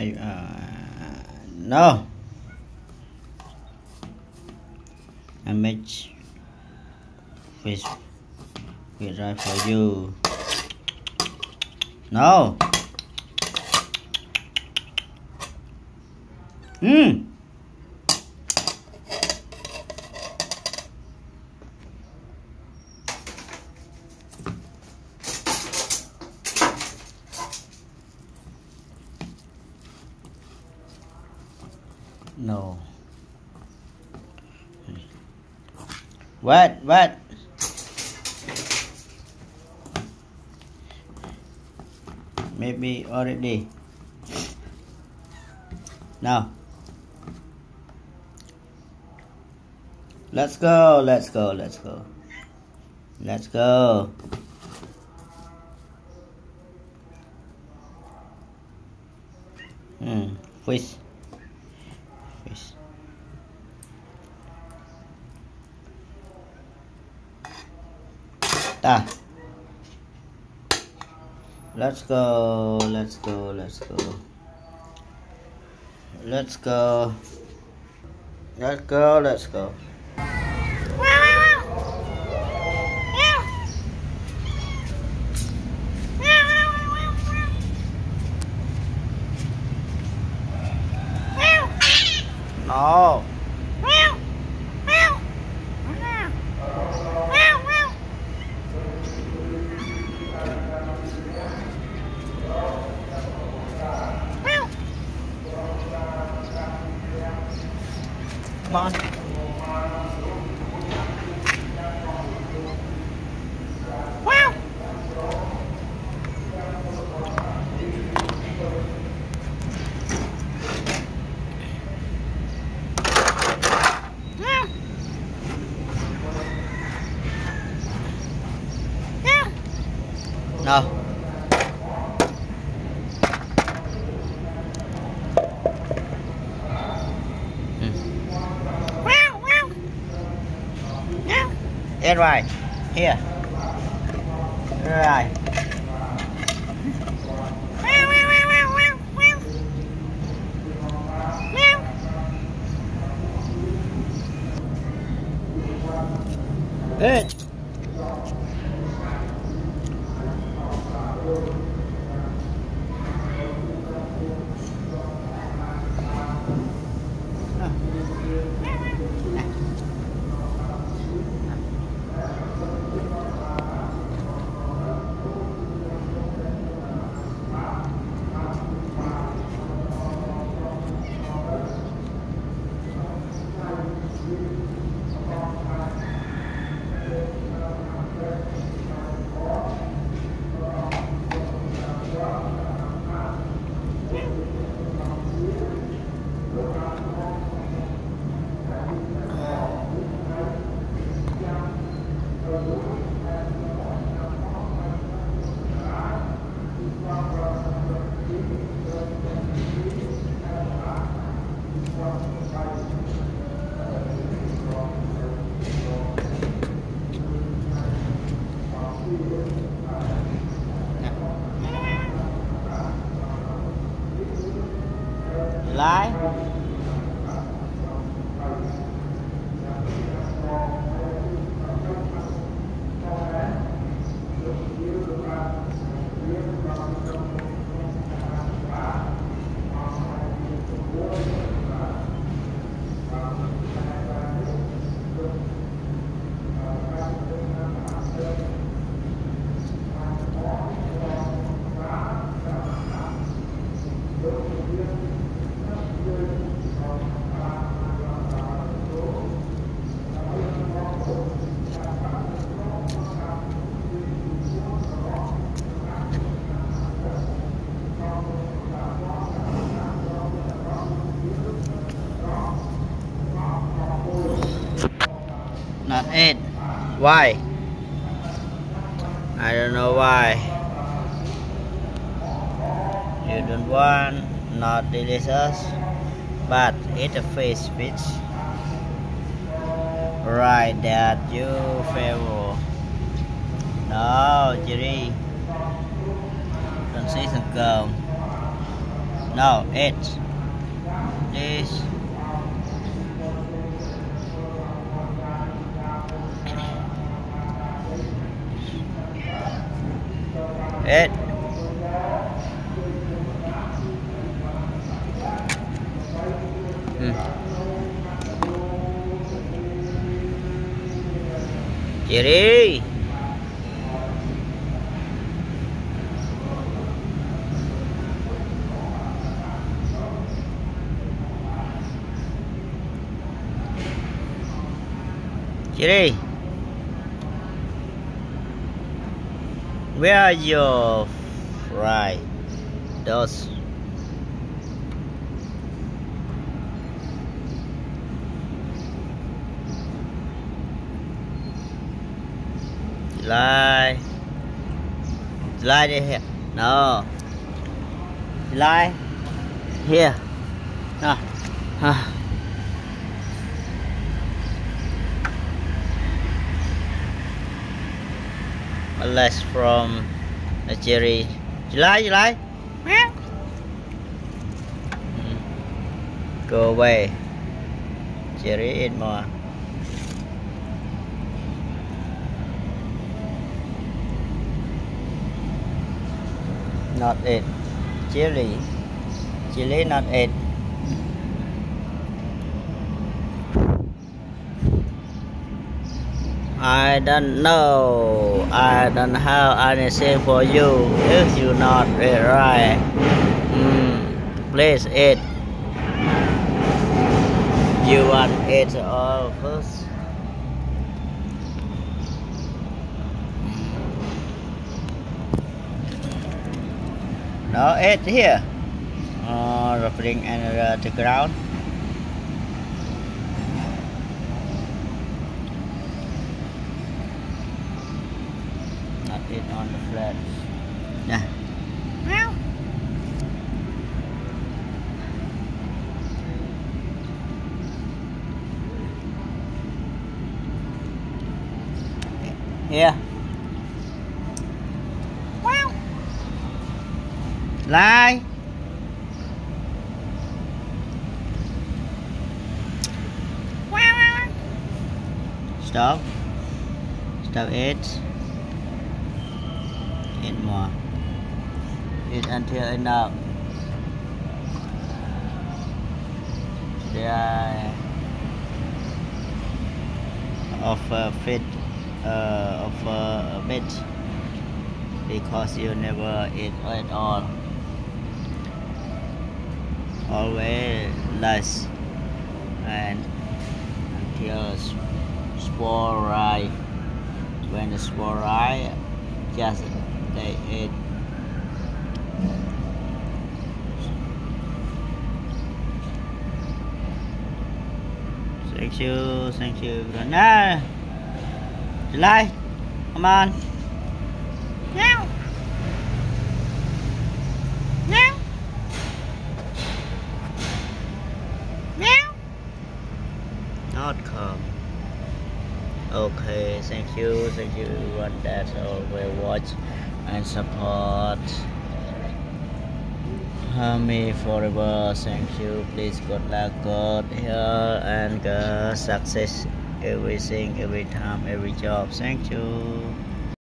No. I make fish right for you. No. No. What? Maybe already. Now. Let's go. Fish. Ta. Let's go. No. Come on. No. It right here. Right. Good. Lái. Not 8. Why? I don't know why. You don't want, not delicious, but eat a fish. Right, that you favor. No, Jerry. Don't say some cơm. No, 8. This. 8. Jerry. Jerry, where are your fry? Those. July here. No. July here. No. Less from Jerry. July. Go away. Jerry, eat more. Not it. Chili, not it. I don't know. I don't have anything for you if you not eat right. Please eat. You want it all first? No, eat here. Or bring another to ground. Not it on the flat. Yeah. Here. Lie. Stop it. Eat more. Eat until enough. Yeah. Of fit of a bit because you never eat at all. Always less and until spore rise. When the spore rise, just they eat. Thank you. Nah, July, come on. Meow. Meow. Meow. Not come. Okay, thank you everyone that always watch and support me forever. Thank you. Please good luck, God here and God success everything, every time, every job. Thank you.